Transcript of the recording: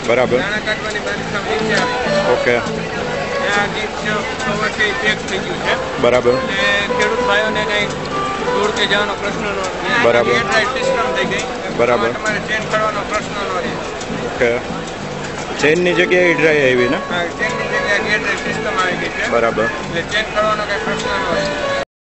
બરાબર. નાના કાઢવાની બાંધકામ નીચે આવી. ઓકે. ત્યાં ગીત કવરથી પેક થઈ ગયું છે. બરાબર. એટલે ખેડૂત ભાઈઓને કંઈ દૂર કે જવાનો પ્રશ્ન ન રહે. બરાબર. એર ડ્રાઈવ સિસ્ટમ થઈ ગઈ. બરાબર. તમારે ચેન્જ કરવાનો પ્રશ્ન ન રહે. ઓકે. ચેનની જગ્યાએ ડ્રાય આવી ને? હા, ચેનની જગ્યાએ એર ડ્રાઈવ સિસ્ટમ આવી ગઈ છે. બરાબર. એટલે ચેન્જ કરવાનો કંઈ પ્રશ્ન ન રહે.